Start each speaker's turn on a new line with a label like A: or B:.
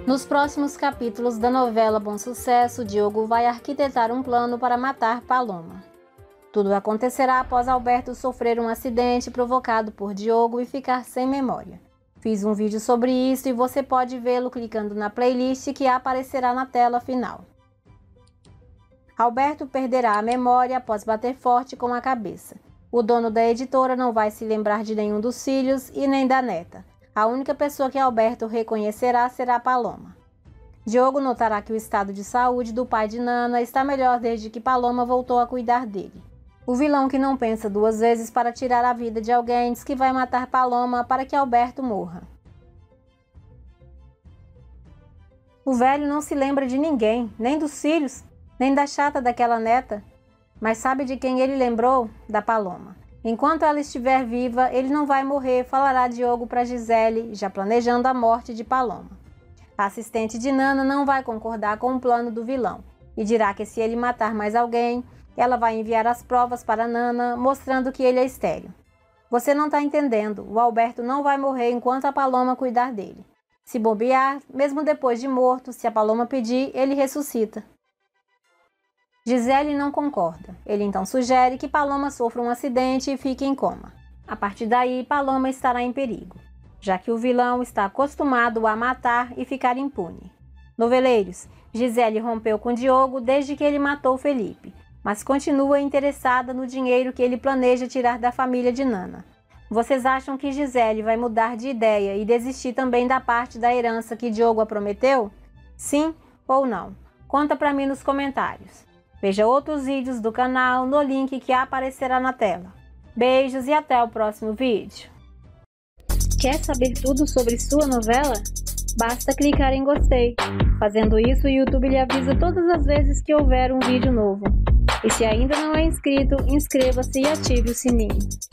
A: Nos próximos capítulos da novela Bom Sucesso, Diogo vai arquitetar um plano para matar Paloma. Tudo acontecerá após Alberto sofrer um acidente provocado por Diogo e ficar sem memória. Fiz um vídeo sobre isso e você pode vê-lo clicando na playlist que aparecerá na tela final. Alberto perderá a memória após bater forte com a cabeça. O dono da editora não vai se lembrar de nenhum dos filhos e nem da neta. A única pessoa que Alberto reconhecerá será Paloma. Diogo notará que o estado de saúde do pai de Nana está melhor desde que Paloma voltou a cuidar dele. O vilão que não pensa duas vezes para tirar a vida de alguém diz que vai matar Paloma para que Alberto morra. O velho não se lembra de ninguém, nem dos filhos, nem da chata daquela neta, mas sabe de quem ele lembrou? Da Paloma. Enquanto ela estiver viva, ele não vai morrer, falará Diogo para Gisele, já planejando a morte de Paloma. A assistente de Nana não vai concordar com o plano do vilão e dirá que se ele matar mais alguém, ela vai enviar as provas para Nana, mostrando que ele é estéril. Você não está entendendo, o Alberto não vai morrer enquanto a Paloma cuidar dele. Se bobear, mesmo depois de morto, se a Paloma pedir, ele ressuscita. Gisele não concorda. Ele então sugere que Paloma sofra um acidente e fique em coma. A partir daí, Paloma estará em perigo, já que o vilão está acostumado a matar e ficar impune. Noveleiros, Gisele rompeu com Diogo desde que ele matou Felipe, mas continua interessada no dinheiro que ele planeja tirar da família de Nana. Vocês acham que Gisele vai mudar de ideia e desistir também da parte da herança que Diogo a prometeu? Sim ou não? Conta pra mim nos comentários. Veja outros vídeos do canal no link que aparecerá na tela. Beijos e até o próximo vídeo. Quer saber tudo sobre sua novela? Basta clicar em gostei. Fazendo isso, o YouTube lhe avisa todas as vezes que houver um vídeo novo. E se ainda não é inscrito, inscreva-se e ative o sininho.